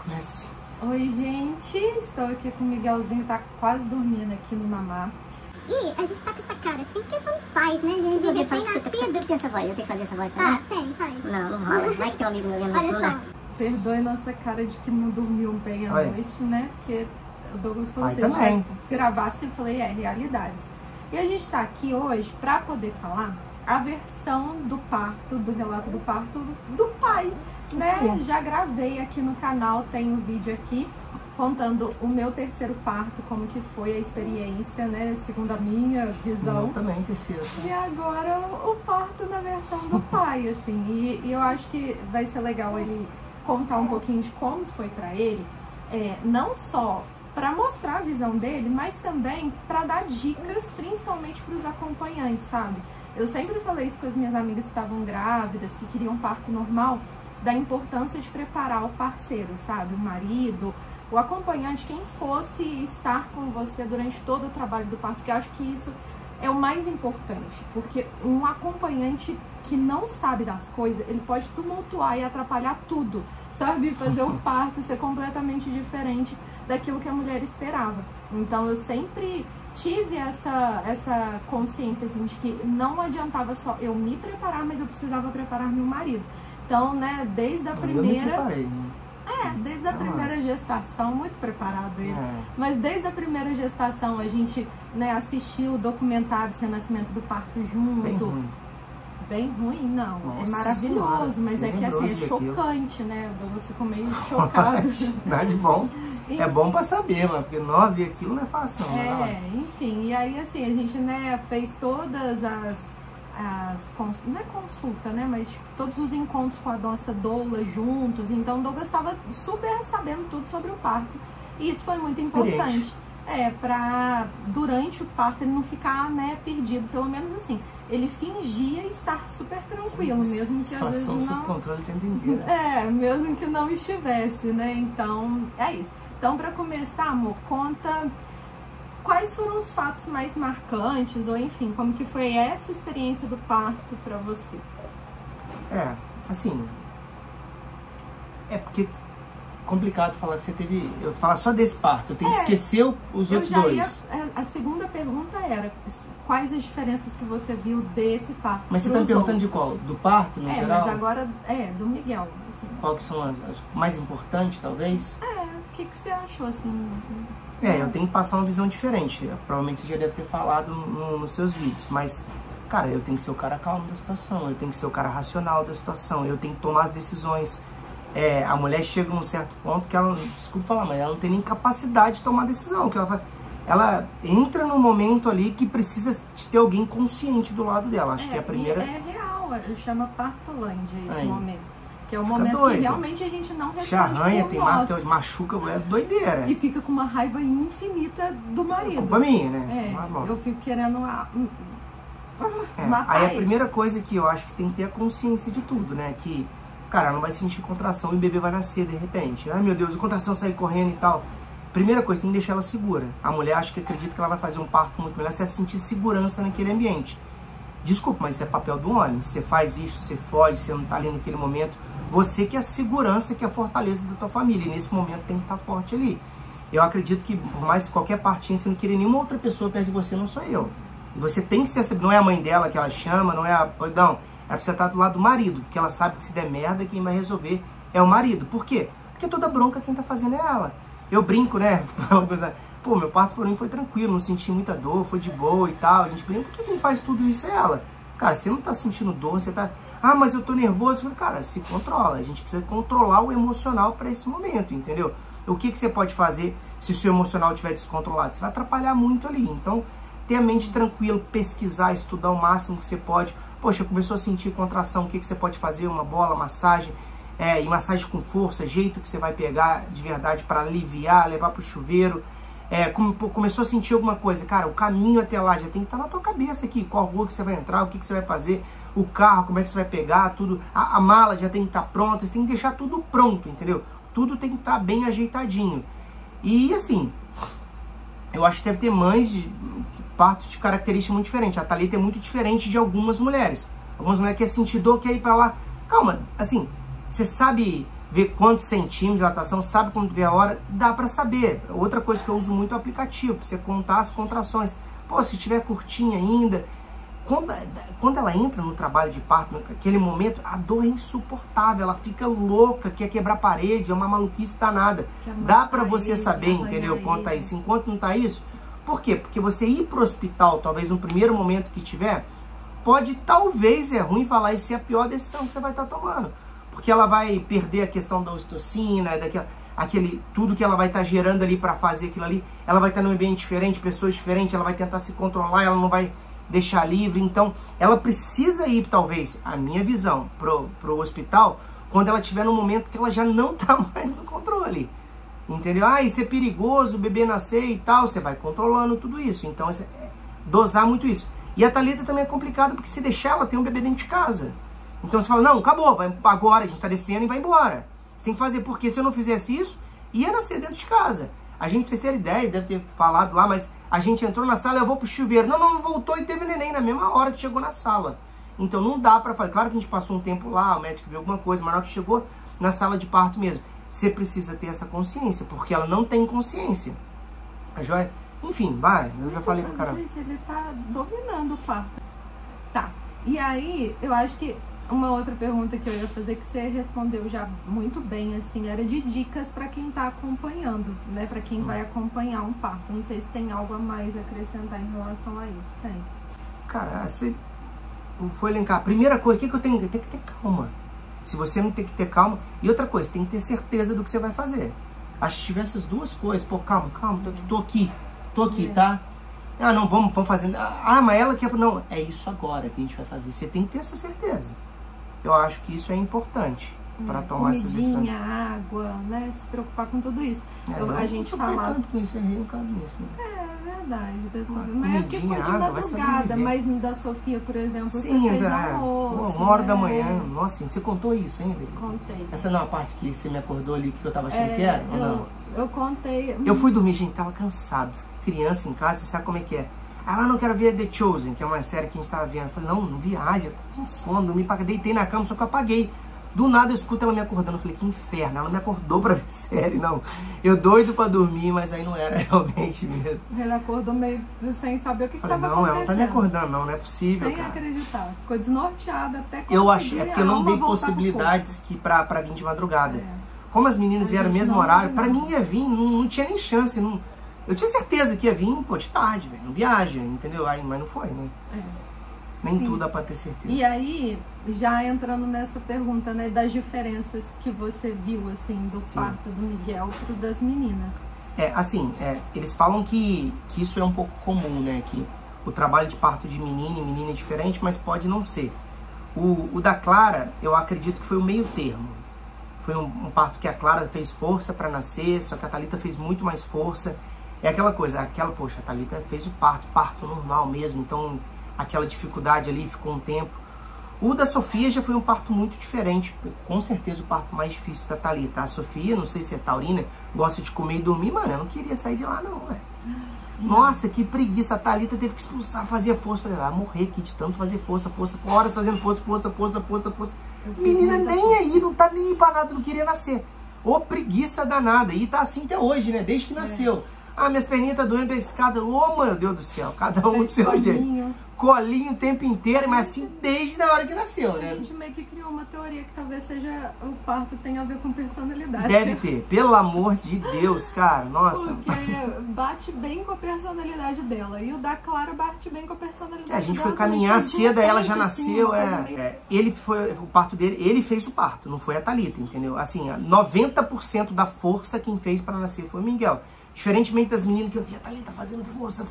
Yes. Oi, gente, estou aqui com o Miguelzinho, tá quase dormindo aqui no mamá. E a gente tá com essa cara assim porque somos pais, né, gente? Eu tenho que essa voz, eu tenho que fazer essa voz também? Ah, tem, faz. Não rola. Vai que tem um amigo meu vendo assim, não dá. Perdoe nossa cara de que não dormiu bem à noite, né? Porque o Douglas falou assim, também. Gravasse, eu falei, realidades. E a gente tá aqui hoje pra poder falar a versão do parto, do relato do parto do pai, né? Sim. Já gravei aqui no canal, tem um vídeo aqui contando o meu terceiro parto, como que foi a experiência, né? Segundo a minha visão. Eu também, terceiro. E agora o parto na versão do pai, assim. E eu acho que vai ser legal ele contar um pouquinho de como foi pra ele, não só para mostrar a visão dele, mas também para dar dicas, principalmente para os acompanhantes, sabe? Eu sempre falei isso com as minhas amigas que estavam grávidas, que queriam parto normal, da importância de preparar o parceiro, sabe? O marido, o acompanhante, quem fosse estar com você durante todo o trabalho do parto, porque eu acho que isso é o mais importante, porque um acompanhante que não sabe das coisas, ele pode tumultuar e atrapalhar tudo, sabe? Fazer o parto ser completamente diferente daquilo que a mulher esperava. Então eu sempre tive essa consciência, assim, de que não adiantava só eu me preparar, mas eu precisava preparar meu marido. Então, né, desde a primeira... Eu me preparei, né? Desde a primeira gestação, muito preparado ele. Mas desde a primeira gestação a gente, né, assistiu o documentário Seu Nascimento do Parto junto. Bem ruim. Bem ruim, não. Nossa é maravilhoso, senhora, mas é que assim, é chocante, né? O Douglas ficou meio chocado. Nada de bom. É bom pra saber, mas porque 9 aquilo não é fácil não. Enfim, e aí assim, a gente, né, fez todas não é consulta, né, mas tipo, todos os encontros com a nossa doula juntos, então o Douglas estava super sabendo tudo sobre o parto, e isso foi muito importante, pra durante o parto ele não ficar, né, perdido, pelo menos assim, ele fingia estar super tranquilo, mesmo que às vezes não... sob controle o tempo inteiro. Mesmo que não estivesse, né, então é isso. Então, para começar, amor, conta quais foram os fatos mais marcantes, ou enfim, como que foi essa experiência do parto para você? Assim, porque é complicado falar que você teve, eu falar só desse parto, eu tenho que esquecer os outros dois. A segunda pergunta era, quais as diferenças que você viu desse parto? Mas você tá me perguntando de qual? Do parto, no geral? Mas agora, do Miguel. Assim. Qual que são as mais importantes, talvez? O que você achou, assim? Eu tenho que passar uma visão diferente. Provavelmente você já deve ter falado nos seus vídeos. Mas, cara, eu tenho que ser o cara calmo da situação. Eu tenho que ser o cara racional da situação. Eu tenho que tomar as decisões. A mulher chega num certo ponto que ela, desculpa falar, mas ela não tem nem capacidade de tomar decisão. Que ela entra num momento ali que precisa de ter alguém consciente do lado dela. Acho que é a primeira... é real, chama partolândia esse momento. Que é o Fica momento doido. que realmente a gente não responde. Se arranha, por tem nós. machuca, é doideira. E fica com uma raiva infinita do marido. É culpa minha, né? Eu fico querendo matar Aí a ele. primeira coisa que eu acho que você tem que ter é a consciência de tudo, né? Que, cara, ela não vai sentir contração e o bebê vai nascer de repente. Ai, meu Deus, a contração sai correndo e tal. Primeira coisa, tem que deixar ela segura. A mulher acredita que ela vai fazer um parto muito melhor se ela sentir segurança naquele ambiente. Desculpa, mas isso é papel do homem. Você faz isso, você foge, você não tá ali naquele momento. Você que é a segurança, que é a fortaleza da tua família. E nesse momento tem que estar forte ali. Eu acredito que, por mais que qualquer partinha, você não querer nenhuma outra pessoa perto de você, não sou eu. E você tem que ser, não é a mãe dela que ela chama, não é a... Não, ela precisa estar do lado do marido, porque ela sabe que se der merda, quem vai resolver é o marido. Por quê? Porque toda bronca quem tá fazendo é ela. Eu brinco, né? Pô, meu parto foi tranquilo, não senti muita dor, foi de boa e tal. A gente brinca, porque quem faz tudo isso é ela. Cara, você não tá sentindo dor, você tá... mas eu tô nervoso. Eu falei, cara, se controla. A gente precisa controlar o emocional para esse momento, entendeu? O que você pode fazer se o seu emocional estiver descontrolado? Você vai atrapalhar muito ali. Então, ter a mente tranquila, pesquisar, estudar o máximo que você pode. Poxa, começou a sentir contração, o que você pode fazer? Uma bola, massagem, e massagem com força, jeito que você vai pegar de verdade para aliviar, levar pro chuveiro. Começou a sentir alguma coisa, cara, o caminho até lá já tem que estar na tua cabeça aqui, qual rua que você vai entrar, o que você vai fazer, o carro, como é que você vai pegar, tudo, a mala já tem que estar pronta, você tem que deixar tudo pronto, entendeu? Tudo tem que estar bem ajeitadinho. E assim, eu acho que deve ter mães de parto de característica muito diferente. A Thalita é muito diferente de algumas mulheres. Algumas mulheres querem sentir dor, querem ir pra lá. Calma, assim, você sabe ver quantos centímetros de dilatação, sabe quando vê a hora, dá pra saber. Outra coisa que eu uso muito é o aplicativo, pra você contar as contrações. Pô, se tiver curtinha ainda, quando ela entra no trabalho de parto, naquele momento, a dor é insuportável, ela fica louca, quer quebrar parede, é uma maluquice danada. Dá pra você saber, entendeu, quanto tá isso. Enquanto não tá isso, por quê? Porque você ir pro hospital, talvez no primeiro momento que tiver, pode, talvez, é ruim falar, isso é a pior decisão que você vai estar tomando. Porque ela vai perder a questão da ocitocina, tudo que ela vai estar gerando ali para fazer aquilo ali. Ela vai estar num ambiente diferente, pessoas diferentes, ela vai tentar se controlar, ela não vai deixar livre. Então, ela precisa ir, talvez, a minha visão, pro hospital, quando ela estiver num momento que ela já não está mais no controle. Entendeu? Ah, isso é perigoso, o bebê nascer e tal. Você vai controlando tudo isso. Então, dosar muito isso. E a Thalita também é complicado, porque se deixar, ela tem um bebê dentro de casa. Então você fala, não, acabou, vai agora, a gente tá descendo e vai embora. Você tem que fazer, porque se eu não fizesse isso, ia nascer dentro de casa. A gente, pra vocês terem ideia, deve ter falado lá, mas a gente entrou na sala, eu vou pro chuveiro. Não, voltou e teve neném na mesma hora que chegou na sala. Então não dá pra fazer. Claro que a gente passou um tempo lá, o médico viu alguma coisa, mas na hora que chegou na sala de parto mesmo. Você precisa ter essa consciência, porque ela não tem consciência. A Joia, enfim, vai, eu já falei pro caramba. Gente, ele tá dominando o parto. Tá, e aí, eu acho que uma outra pergunta que eu ia fazer, que você respondeu já muito bem, assim, era de dicas para quem tá acompanhando, né? Para quem vai acompanhar um parto. Não sei se tem algo a mais a acrescentar em relação a isso. Tem? Cara, você foi elencar. Primeira coisa, o que eu tenho? Tem que ter calma. Se você não tem que ter calma. E outra coisa, tem que ter certeza do que você vai fazer. Acho que se tiver essas duas coisas, pô, calma, tô aqui, tá? Ah, não, vamos fazendo. Ah, mas ela quer. Não, é isso agora que a gente vai fazer. Você tem que ter essa certeza. Eu acho que isso é importante para tomar essa decisão. Comidinha, água, né? Se preocupar com tudo isso. A gente fala. Tanto com isso, eu caso nisso, né? É verdade. Mas é porque foi de madrugada, mas da Sofia, por exemplo, sim, você fez almoço. 1h da manhã. Nossa, gente, você contou isso ainda? Contei. Essa não é a parte que você me acordou ali que eu tava achando que era? Ou não? Eu contei. Eu fui dormir, gente, tava cansado. Criança em casa, você sabe como é que é. Ah, não quero ver The Chosen, que é uma série que a gente tava vendo. Eu falei, não viaja, com sono, dormi, deitei na cama, só que eu apaguei. Do nada eu escuto ela me acordando, eu falei, que inferno, ela não me acordou pra ver série, não. Eu doido pra dormir, mas aí não era realmente mesmo. Ele acordou meio sem saber o que tava acontecendo. Não, ela não tá me acordando, não é possível, sem cara. acreditar, ficou desnorteada até conseguir. Eu achei, é porque eu não dei possibilidades pra vir de madrugada. Como as meninas vieram no mesmo horário, pra mim ia vir, não tinha nem chance, não... Eu tinha certeza que ia vir, pô, de tarde, velho, não viaja, entendeu? Aí, mas não foi, né? Nem tudo dá pra ter certeza. E aí, já entrando nessa pergunta, né, das diferenças que você viu, assim, do parto do Miguel pro das meninas. Eles falam que isso é um pouco comum, né? Que o trabalho de parto de menino e menina é diferente, mas pode não ser. O da Clara, eu acredito que foi o meio termo. Foi um parto que a Clara fez força pra nascer, só que a Thalita fez muito mais força. É aquela coisa, poxa, a Thalita fez o parto normal mesmo, então aquela dificuldade ali ficou um tempo. O da Sofia já foi um parto muito diferente, com certeza o parto mais difícil da Thalita. A Sofia, não sei se é taurina, gosta de comer e dormir, mano, eu não queria sair de lá não, velho. Nossa, que preguiça, a Thalita teve que expulsar, fazia força, falei, vai morrer aqui de tanto fazer força, horas fazendo força. Menina nem aí, não tá nem aí pra nada, não queria nascer. Ô preguiça danada, e tá assim até hoje, né, desde que nasceu. Ah, minhas perninhas tá doendo pra escada. Ô, meu Deus do céu, cada um do seu jeito. Colinho o tempo inteiro, mas assim desde a hora que nasceu, né? A gente meio que criou uma teoria que talvez seja o parto tenha a ver com personalidade. Deve ter, pelo amor de Deus, cara, nossa. Porque bate bem com a personalidade dela. E o da Clara bate bem com a personalidade dela. A gente foi caminhar cedo, ela já nasceu, ele foi, o parto dele, ele fez o parto, não foi a Thalita, entendeu? Assim, 90% da força quem fez pra nascer foi o Miguel. Diferentemente das meninas que eu vi, a Thalita fazendo força.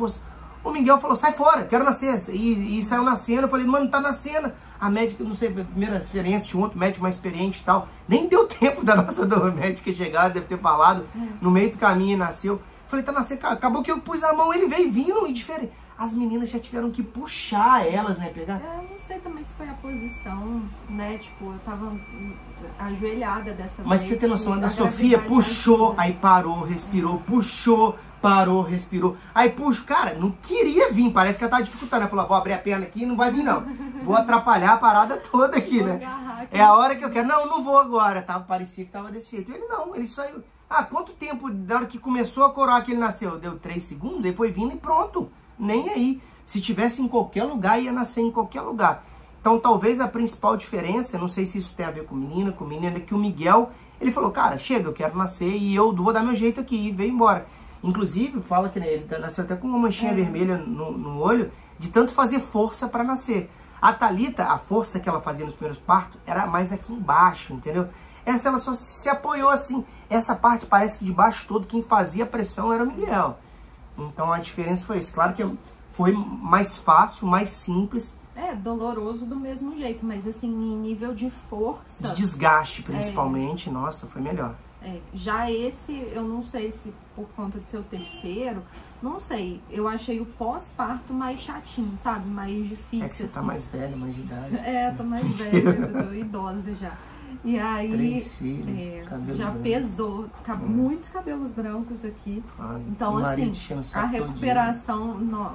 O Miguel falou, sai fora, quero nascer. E saiu nascendo, eu falei, mano, tá nascendo. A médica, não sei, primeira experiência, tinha um outro médico mais experiente e tal. Nem deu tempo da nossa médica chegar, deve ter falado, no meio do caminho nasceu. Eu falei, tá nascendo, acabou que eu pus a mão, ele veio vindo e diferente. As meninas já tiveram que puxar elas, né, pegar. Eu não sei também se foi a posição, né, tipo, eu tava ajoelhada dessa vez. Mas você tem noção, a Sofia puxou, aí parou, respirou, puxou, parou, respirou. Aí puxa, cara, não queria vir, parece que ela tava dificultando. Ela falou, vou abrir a perna aqui e não vai vir não. vou atrapalhar a parada toda aqui, Vou né? agarrar aqui. É a hora que eu quero. Não vou agora. Parecia que tava desse jeito. Ele não, ele saiu. Ah, quanto tempo da hora que começou a coroar que ele nasceu? Deu 3 segundos, ele foi vindo e pronto. Nem aí. Se tivesse em qualquer lugar, ia nascer em qualquer lugar. Então, talvez a principal diferença, não sei se isso tem a ver com menina, é que o Miguel, ele falou, cara, chega, eu quero nascer e eu vou dar meu jeito aqui, e veio embora. Inclusive, fala que ele nasceu até com uma manchinha vermelha no olho, de tanto fazer força para nascer. A Thalita, a força que ela fazia nos primeiros partos, era mais aqui embaixo, entendeu? Essa ela só se apoiou assim. Essa parte parece que de baixo todo, quem fazia a pressão era o Miguel. Então a diferença foi isso. Claro que foi mais fácil, mais simples. É, doloroso do mesmo jeito, mas assim, em nível de força... De desgaste, principalmente, nossa, foi melhor. Já esse, eu não sei se por conta de ser o terceiro, não sei. Eu achei o pós-parto mais chatinho, sabe? Mais difícil, É que você tá assim. mais velha, mais de idade. Eu tô mais velha, eu tô idosa já. E aí, 3 filhos, cabelo já branco. pesou, muitos cabelos brancos aqui. Então, assim, a recuperação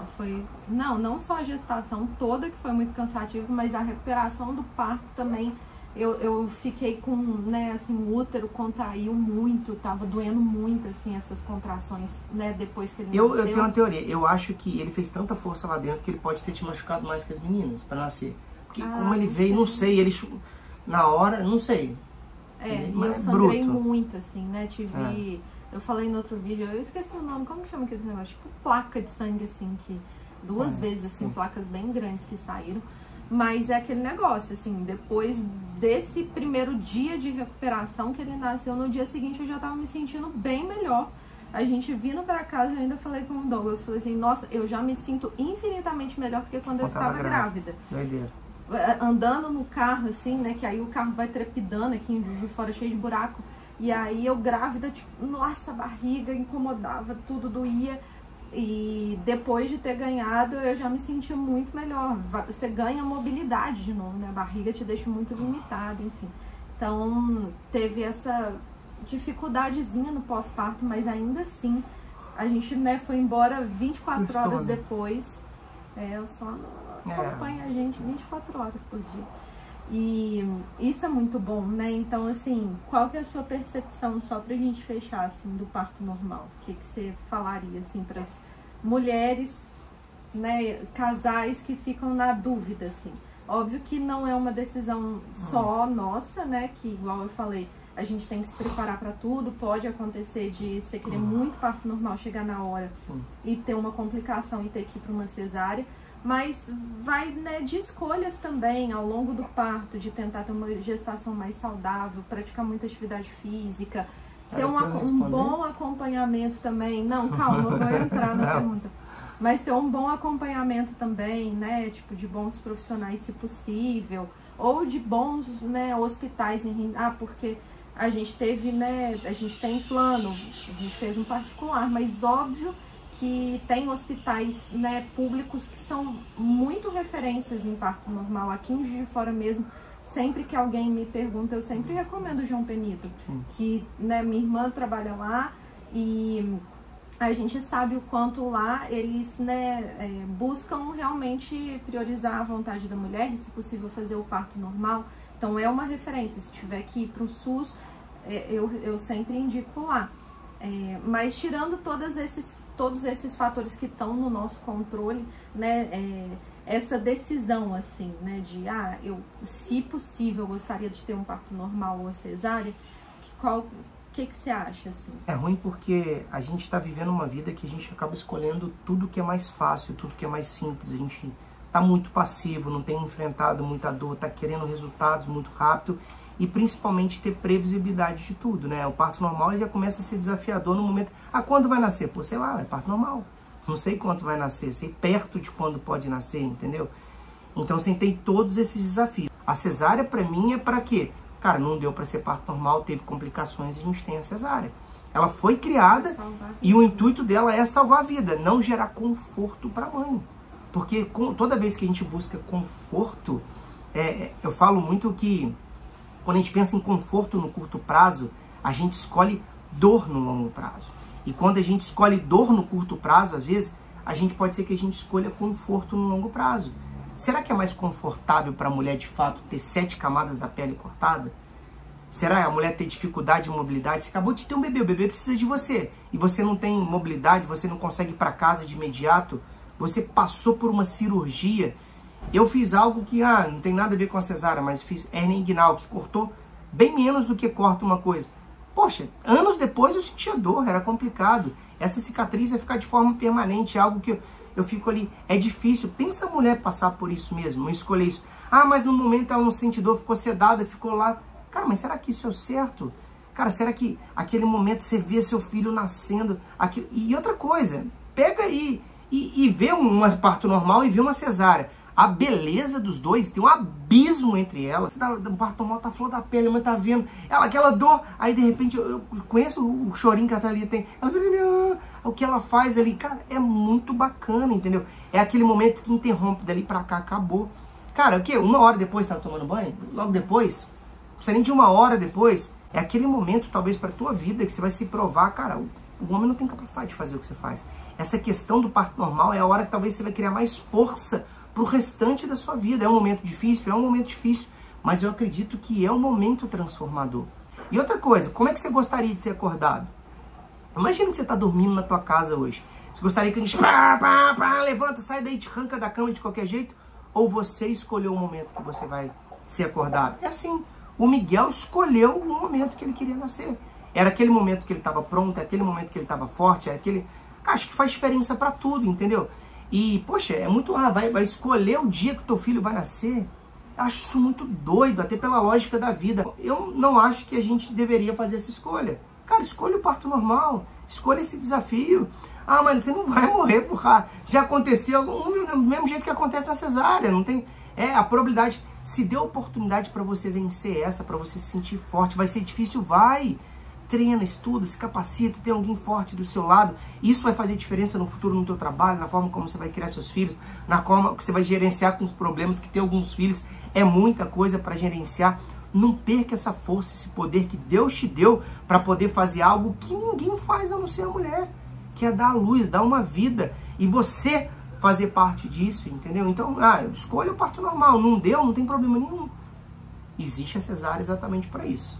não só a gestação toda, que foi muito cansativa, mas a recuperação do parto também. Eu fiquei com, né, assim, o útero contraiu muito, tava doendo muito, assim, essas contrações, né, depois que ele nasceu. Eu tenho uma teoria, eu acho que ele fez tanta força lá dentro que ele pode ter te machucado mais que as meninas pra nascer. Porque como ele veio, não sei, ele... Na hora, não sei. E eu sangrei muito, assim, né? Eu falei no outro vídeo, eu esqueci o nome, como que chama aquele negócio? Tipo placa de sangue, assim, que 2 vezes, assim, placas bem grandes que saíram. Mas é aquele negócio, assim, depois desse primeiro dia de recuperação que ele nasceu, no dia seguinte eu já tava me sentindo bem melhor. A gente vindo pra casa, eu ainda falei com o Douglas, falei assim, nossa, eu já me sinto infinitamente melhor do que quando eu estava grávida. Doideira. Andando no carro, assim, né, que aí o carro vai trepidando aqui em Juiz de Fora, cheio de buraco, e aí eu grávida, tipo, nossa, a barriga incomodava, tudo doía, e depois de ter ganhado, eu já me sentia muito melhor. Você ganha mobilidade de novo, né, a barriga te deixa muito limitada, enfim. Então, teve essa dificuldadezinha no pós-parto, mas ainda assim, a gente, né, foi embora 24 horas depois, eu só acompanha a gente 24 horas por dia. E isso é muito bom, né? Então, assim, qual que é a sua percepção, só pra gente fechar, assim, do parto normal? O que você falaria, assim, pras mulheres, né, casais que ficam na dúvida, assim? Óbvio que não é uma decisão só nossa, né? Que, igual eu falei, a gente tem que se preparar pra tudo. Pode acontecer de você querer muito parto normal, chegar na hora e ter uma complicação e ter que ir pra uma cesárea. Mas vai, né, de escolhas também ao longo do parto, de tentar ter uma gestação mais saudável, praticar muita atividade física, ter um bom acompanhamento também. Não, calma, eu vou entrar na pergunta. Mas ter um bom acompanhamento também, né, tipo, de bons profissionais, se possível, ou de bons, né, hospitais porque a gente teve, né, a gente tem plano, a gente fez um particular, mas óbvio que tem hospitais, né, públicos que são muito referências em parto normal. Aqui em Juiz de Fora mesmo, sempre que alguém me pergunta, eu sempre recomendo o João Penito, que, né, minha irmã trabalha lá e a gente sabe o quanto lá eles, né, buscam realmente priorizar a vontade da mulher e, se possível, fazer o parto normal. Então é uma referência. Se tiver que ir para o SUS, eu sempre indico lá. Mas tirando todos esses fatores que estão no nosso controle, né, essa decisão, assim, né, de, se possível, gostaria de ter um parto normal ou cesárea, o que você acha, assim? É ruim porque a gente está vivendo uma vida que a gente acaba escolhendo tudo que é mais fácil, tudo que é mais simples. A gente tá muito passivo, não tem enfrentado muita dor, tá querendo resultados muito rápido e principalmente ter previsibilidade de tudo, né? O parto normal ele já começa a ser desafiador no momento. Quando vai nascer? Pô, sei lá, é parto normal. Não sei quanto vai nascer, sei perto de quando pode nascer, entendeu? Então você tem todos esses desafios. A cesárea pra mim é pra quê? Cara, não deu pra ser parto normal, teve complicações e a gente tem a cesárea. Ela foi criada e o intuito dela é salvar a vida, não gerar conforto pra mãe. Porque toda vez que a gente busca conforto, eu falo muito que quando a gente pensa em conforto no curto prazo, a gente escolhe dor no longo prazo. E quando a gente escolhe dor no curto prazo, às vezes, a gente pode ser que a gente escolha conforto no longo prazo. será que é mais confortável para a mulher, de fato, ter 7 camadas da pele cortada? Será a mulher ter dificuldade de mobilidade? Você acabou de ter um bebê, o bebê precisa de você. E você não tem mobilidade, você não consegue ir para casa de imediato. Você passou por uma cirurgia. Eu fiz algo que, não tem nada a ver com a cesárea, mas fiz hernia inguinal, que cortou bem menos do que corta uma coisa. Poxa, anos depois eu sentia dor, era complicado. Essa cicatriz vai ficar de forma permanente, algo que eu fico ali, é difícil. Pensa a mulher passar por isso mesmo, não escolher isso. Mas no momento ela não sente dor, ficou sedada, ficou lá. Cara, mas será que isso é o certo? Cara, será que aquele momento você vê seu filho nascendo? E outra coisa, pega aí e vê um parto normal e vê uma cesárea. A beleza dos dois, tem um abismo entre elas. O parto normal tá flor da pele, mas tá vendo aquela dor. Aí, de repente, eu conheço o chorinho que a Thalia tem. Ela fica, o que ela faz ali, cara, é muito bacana, entendeu? É aquele momento que interrompe dali pra cá, acabou. Cara, o quê? 1 hora depois tava tomando banho? Logo depois? Não precisa nem de 1 hora depois. É aquele momento, talvez, pra tua vida, que você vai se provar, cara, o homem não tem capacidade de fazer o que você faz. Essa questão do parto normal é a hora que talvez você vai criar mais força para o restante da sua vida. É um momento difícil, mas eu acredito que é um momento transformador. E outra coisa, como é que você gostaria de ser acordado? Imagina que você está dormindo na tua casa hoje. Você gostaria que a gente levanta, sai daí, te arranca da cama de qualquer jeito? Ou você escolheu o momento que você vai ser acordado? É assim, o Miguel escolheu o momento que ele queria nascer. Era aquele momento que ele estava pronto, aquele momento que ele estava forte, era aquele... Acho que faz diferença para tudo, entendeu? E, poxa, é muito... vai escolher o dia que o teu filho vai nascer? Eu acho isso muito doido, até pela lógica da vida. Eu não acho que a gente deveria fazer essa escolha. Cara, escolha o parto normal. Escolha esse desafio. Mas você não vai morrer por cá. Já aconteceu do mesmo jeito que acontece na cesárea. Não tem... a probabilidade... Se deu oportunidade para você vencer essa, para você se sentir forte, vai ser difícil, vai... Treina, estuda, se capacita, tem alguém forte do seu lado. Isso vai fazer diferença no futuro, no teu trabalho, na forma como você vai criar seus filhos, na forma que você vai gerenciar com os problemas, que ter alguns filhos é muita coisa para gerenciar. Não perca essa força, esse poder que Deus te deu para poder fazer algo que ninguém faz a não ser a mulher, que é dar a luz, dar uma vida. E você fazer parte disso, entendeu? Então, escolha o parto normal. Não deu, não tem problema nenhum. Existe a cesárea exatamente para isso.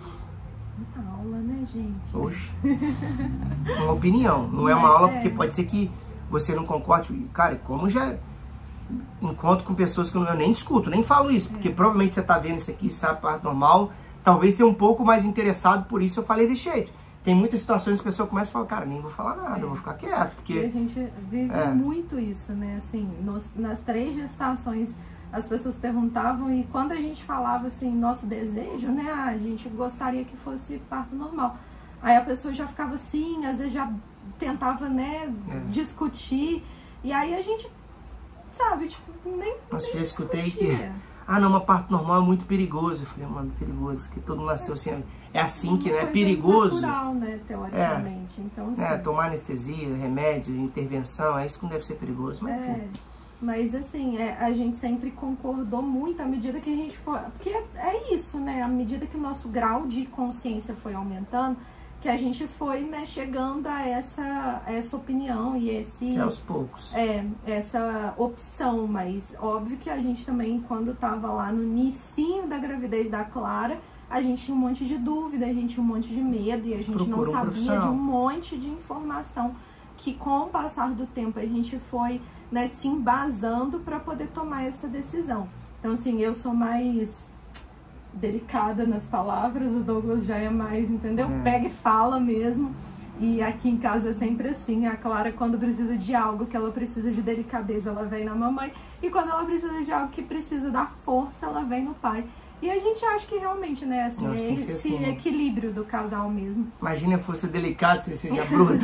Aula, né, gente? Oxe. Uma opinião, não é uma aula, porque pode ser que você não concorde. Cara, como já encontro com pessoas que eu nem discuto, nem falo isso, porque provavelmente você está vendo isso aqui, sabe, parto normal, talvez ser um pouco mais interessado, por isso eu falei desse jeito. Tem muitas situações que a pessoa começa a falar, cara, nem vou falar nada, eu vou ficar quieto, porque... E a gente vive muito isso, né, assim, nas 3 gestações... As pessoas perguntavam e quando a gente falava assim, nosso desejo, né, a gente gostaria que fosse parto normal. Aí a pessoa já ficava assim, às vezes já tentava, né, discutir. E aí a gente, sabe, tipo, nem Nossa, já escutei que, não, mas parto normal é muito perigoso. Eu falei, mano, perigoso, que todo mundo nasceu assim. É assim que, né, perigoso. Natural, né, teoricamente. Então, assim, tomar anestesia, remédio, intervenção, isso que não deve ser perigoso, mas Mas assim, a gente sempre concordou muito à medida que a gente foi... Porque é isso, né? À medida que o nosso grau de consciência foi aumentando, que a gente foi, né, chegando a essa opinião e esse... aos poucos. Essa opção. Mas óbvio que a gente também, quando tava lá no inicinho da gravidez da Clara, a gente tinha um monte de dúvida, a gente tinha um monte de medo e a gente não sabia de um monte de informação que com o passar do tempo a gente foi... Né, se embasando para poder tomar essa decisão. Então, assim, eu sou mais delicada nas palavras, o Douglas já é mais, entendeu? Pega e fala mesmo. E aqui em casa é sempre assim. A Clara, quando precisa de algo que ela precisa de delicadeza, ela vem na mamãe. E quando ela precisa de algo que precisa dar força, ela vem no pai. E a gente acha que realmente, né, assim, esse equilíbrio do casal mesmo. Imagina se fosse delicado, se seja bruto.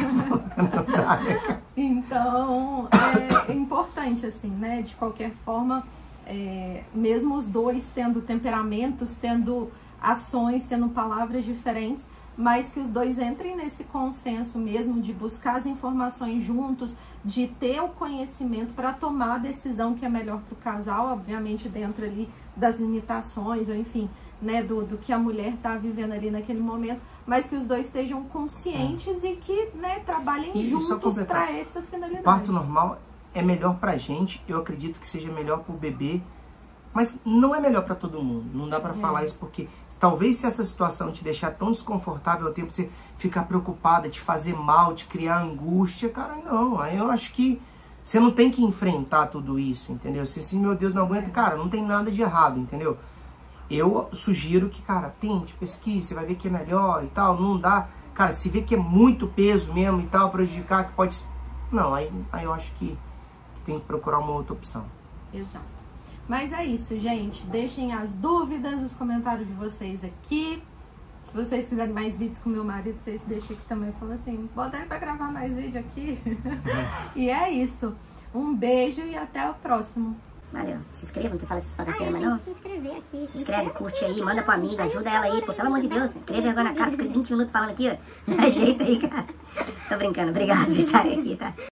Então, é importante, assim, né, de qualquer forma, mesmo os dois tendo temperamentos, tendo ações, tendo palavras diferentes, mas que os dois entrem nesse consenso mesmo de buscar as informações juntos, de ter o conhecimento para tomar a decisão que é melhor para o casal, obviamente dentro ali das limitações, ou enfim, né, do que a mulher está vivendo ali naquele momento, mas que os dois estejam conscientes e que, né, trabalhem juntos para essa finalidade. Parto normal é melhor pra gente, eu acredito que seja melhor pro bebê, mas não é melhor pra todo mundo. Não dá pra falar isso porque talvez se essa situação te deixar tão desconfortável ao tempo de você ficar preocupada, te fazer mal, te criar angústia, cara, não. Aí eu acho que você não tem que enfrentar tudo isso, entendeu? Se assim, meu Deus, não aguenta, cara, não tem nada de errado, entendeu? Eu sugiro que, cara, tente, pesquise, você vai ver que é melhor e tal, não dá. Cara, se vê que é muito peso mesmo e tal, prejudicar, que pode... Não, aí eu acho que tem que procurar uma outra opção. Exato. Mas é isso, gente. Deixem as dúvidas, os comentários de vocês aqui. Se vocês quiserem mais vídeos com meu marido, vocês deixam aqui também. Fala assim, bota ele pra gravar mais vídeo aqui. E é isso. Um beijo e até o próximo. Valeu. Se inscreva, não tem fala essas bagaceiras, mas não. Se inscrever aqui. Se inscreve, curte aí, manda pra amiga, ajuda ela aí, pô. Pelo amor de Deus, escreve agora na cara, fica 20 minutos falando aqui, ó. Ajeita aí, cara. Tô brincando. Obrigado por vocês estarem aqui, tá?